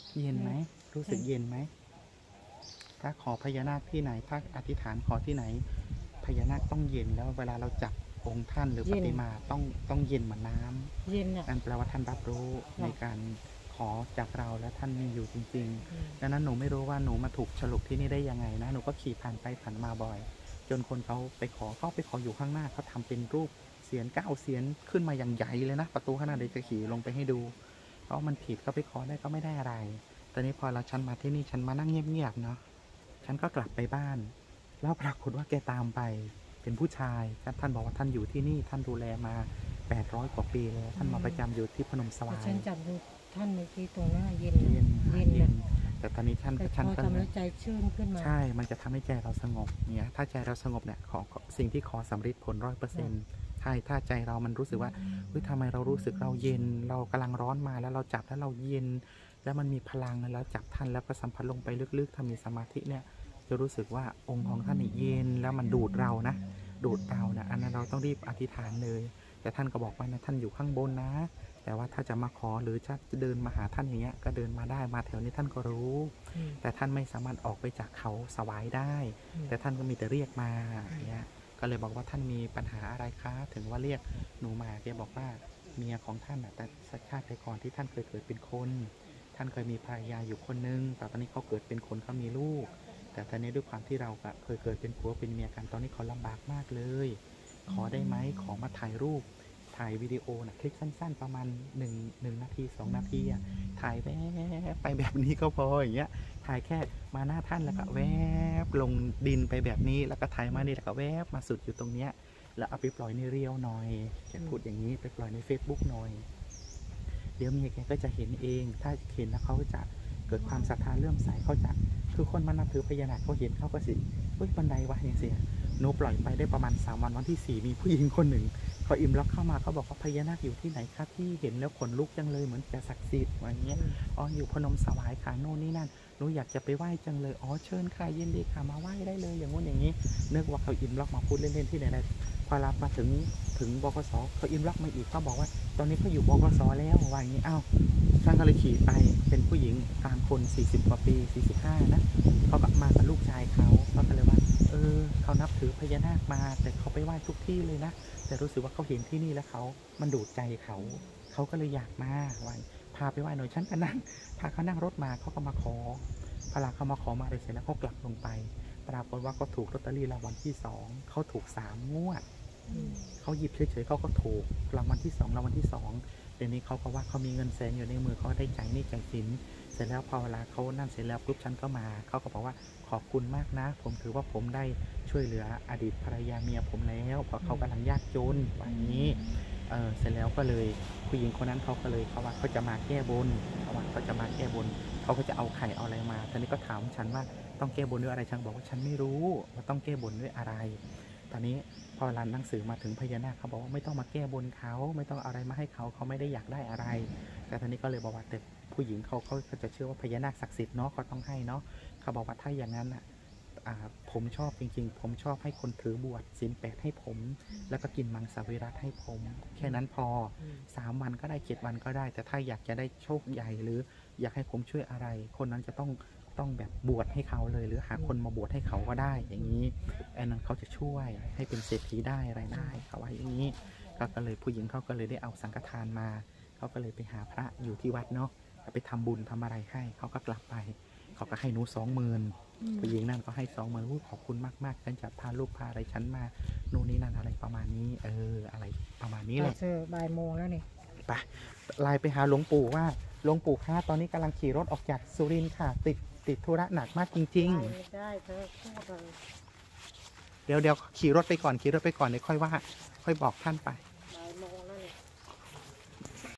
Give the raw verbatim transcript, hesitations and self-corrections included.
เย็นไหมรู้สึกเย็นไหมถ้าขอพญานาคที่ไหนถ้าอธิษฐานขอที่ไหนพญานาคต้องเย็นแล้วเวลาเราจับองค์ท่านหรือปฏิมาต้องต้องเย็นเหมือนน้ำเย็นนั่นแปลว่าท่านรับรู้ในการขอจากเราและท่านมีอยู่จริงๆดังนั้นหนูไม่รู้ว่าหนูมาถูกฉลุกที่นี่ได้ยังไงนะหนูก็ขี่ผ่านไปผ่านมาบ่อยจนคนเขาไปขอเขาไปขออยู่ข้างหน้าเขาทำเป็นรูปเสียนเก้าเสียนขึ้นมาอย่างใหญ่เลยนะประตูข้างหน้าเดี๋ยวจะขี่ลงไปให้ดูเพราะมันผิดเขาไปขอได้ก็ไม่ได้อะไรตอนนี้พอเราฉันมาที่นี่ฉันมานั่งเงียบๆเนาะฉันก็กลับไปบ้านแล้วปรากฏว่าแกตามไปเป็นผู้ชายท่านบอกว่าท่านอยู่ที่นี่ท่านดูแลมาแปดร้อยกว่าปีแล้วท่านมาประจำอยู่ที่พนมสวายฉันจับดูท่านเมื่อกี้ตรงหน้าเย็นเย็นเย็นแต่ตอนนี้ท่านท่านก็ทำให้ใจชื่นขึ้นมาใช่มันจะทำให้ใจเราสงบเนี่ยถ้าใจเราสงบเนี่ยขอสิ่งที่ขอสำเร็จผลร้อยเปอร์เซ็นต์ใช่ถ้าใจเรามันรู้สึกว่าเฮ้ยทำไมเรารู้สึกเราเย็นเรากำลังร้อนมาแล้วเราจับแล้วเราเย็นแล้วมันมีพลังแล้วจับท่านแล้วก็สัมผัสลงไปลึกๆถ้ามีสมาธิเนี่ยจะรู้สึกว่าองค์ของท่านเย็นแล้วมันดูดเรานะดูดเรานะอันนั้นเราต้องรีบอธิษฐานเลยแต่ท่านก็บอกว่านะท่านอยู่ข้างบนนะแต่ว่าถ้าจะมาขอหรือจะเดินมาหาท่านอย่างเงี้ยก็เดินมาได้มาแถวนี้ท่านก็รู้แต่ท่านไม่สามารถออกไปจากเขาสวายได้แต่ท่านก็มีแต่เรียกมาอย่างเงี้ยก็เลยบอกว่าท่านมีปัญหาอะไรคะถึงว่าเรียกหนูมาแกบอกว่าเมียของท่านแต่สักชาติก่อนที่ท่านเคยเกิดเป็นคนท่านเคยมีภรรยาอยู่คนนึงแต่ตอนนี้เขาเกิดเป็นคนเขามีลูกแต่ตอนนี้ด้วยความที่เราเคยเกิดเป็นผัวเป็นเมียกันตอนนี้เขาลำบากมากเลยขอได้ไหมขอมาถ่ายรูปถ่ายวิดีโอนะคลิปสั้นๆประมาณหนึ่งหนึ่งนาทีสองนาทีอ่ะถ่ายแวบไปแบบนี้ก็พออย่างเงี้ยถ่ายแค่มาหน้าท่านแล้วก็แวบลงดินไปแบบนี้แล้วก็ถ่ายมานี่แล้วก็แวบมาสุดอยู่ตรงเนี้ยแล้วเอาไปปล่อยในเรียวหน่อยแกพูดอย่างนี้ไปปล่อยใน Facebook หน่อยเดี๋ยวเมียแกก็จะเห็นเองถ้าเห็นแล้วเขาจะเกิดความศรัทธาเลื่อมใสเขาจะคือคนมานับถือพญานาคเขาเห็นเขาก็สิเฮ้ยบันไดวะอย่างเสียหนูปล่อยไปได้ประมาณสามวันวันที่สี่มีผู้หญิงคนหนึ่งเขาอิมล็อกเข้ามาเขาบอกว่าพญานาคอยู่ที่ไหนคะที่เห็นแล้วขนลุกจังเลยเหมือนจะศักดิ์สิทธิ์อย่างเงี้ยอ๋ออยู่พนมสวายค่ะโน่นนี่นั่นหนูอยากจะไปไหว้จังเลยอ๋อเชิญค่ะยินดีค่ะมาไหว้ได้เลยอย่างงู้นอย่างนี้นึกว่าเขาอิมล็อกมาพูดเล่นๆที่ไหนๆพอรับมาถึงถึงบกสเขาอิมล็อกมาอีกเขาบอกว่าตอนนี้เขาอยู่บกสแล้วว่าอย่างนี้อ้าวท่านก็เลยขี่ไปเป็นผู้หญิงกลางคนสี่สิบกว่าปีสี่สิบห้านะเขาก็มากับลูกชายเขาเขาก็เลยว่าเออเขานับถือพญานาคมาแต่เขาไปไหว้ทุกที่เลยนะแต่รู้สึกว่าเขาเห็นที่นี่แล้วเขามันดูดใจเขาเขาก็เลยอยากมาไหว้พาไปไหว้หน่อยฉันก็นั่งพาเขานั่งรถมาเขาก็มาขอพอเขามาขอมาเลยเสร็จแล้วเขากลับลงไปปรากฏว่าก็ถูกลอตเตอรี่รางวัลที่สองเขาถูกสามงวดเขาหยิบเฉยๆเขาก็ถูกรางวัลที่สองรางวัลที่สองเดี๋ยวนี้เขาก็ว่าเขามีเงินแสนอยู่ในมือเขาได้ใจนี่ใจสินเสร็จแล้วพอเวลาเขานั่นเสร็จแล้วปุ๊บฉันก็มาเขาก็บอกว่าขอบคุณมากนะผมถือว่าผมได้ช่วยเหลืออดีตภรรยาเมียผมแล้วเพราะเขากำลังยากจนแบบนี้เออเสร็จแล้วก็เลยผู้หญิงคนนั้นเขาก็เลยเขาว่าเขาจะมาแก้บนเขาว่าเขาจะมาแก้บนเขาก็จะเอาไข่เอาอะไรมาตอนนี้ก็ถามฉันว่าต้องแก้บนด้วยอะไรฉันบอกว่าฉันไม่รู้ว่าต้องแก้บนด้วยอะไรตอนนี้พอร้านหนังสือมาถึงพญานาคเขาบอกว่าไม่ต้องมาแก้บนเขาไม่ต้องอะไรมาให้เขาเขาไม่ได้อยากได้อะไรแต่ตอนนี้ก็เลยบอกว่าแต่ผู้หญิงเขาเขาจะเชื่อว่าพญานาคศักดิ์สิทธิ์เนาะเขาต้องให้เนาะเขาบอกว่าถ้าอย่างนั้นอ่ะผมชอบจริงๆผมชอบให้คนถือบวชศีลแปดให้ผมแล้วก็กินมังสวิรัติให้ผมแค่นั้นพอสามวันก็ได้เจ็ดวันก็ได้แต่ถ้าอยากจะได้โชคใหญ่หรืออยากให้ผมช่วยอะไรคนนั้นจะต้องต้องแบบบวชให้เขาเลยหรือหาคนมาบวชให้เขาก็ได้อย่างนี้ไอ้นั้นเขาจะช่วยให้เป็นเศรษฐีได้อะไรได้เขาว่าอย่างนี้ก็เลยผู้หญิงเขาก็เลยได้เอาสังฆทานมาเขาก็เลยไปหาพระอยู่ที่วัดเนาะไปทำบุญทำอะไรให้เขาก็กลับไปเขาก็ให้หนูสองหมื่นผู้หญิงนั่นก็ให้สองหมื่นขอบคุณมากๆฉันจะพาลูกพาอะไรฉันมาโน่นนี่นั่นอะไรประมาณนี้เอออะไรประมาณนี้เลยเจอบ่ายโมงแล้วนี่ไปไลน์ไปหาหลวงปู่ว่าหลวงปู่คะตอนนี้กำลังขี่รถออกจากสุรินทร์ค่ะติดติดธุระหนักมากจริงๆได้เธอพูดเลยเดี๋ยวเดี๋ยวขี่รถไปก่อนขี่รถไปก่อนเดี๋ยวค่อยว่าค่อยบอกท่านไป